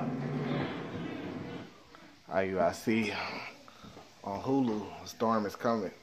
I see on Hulu, a storm is coming.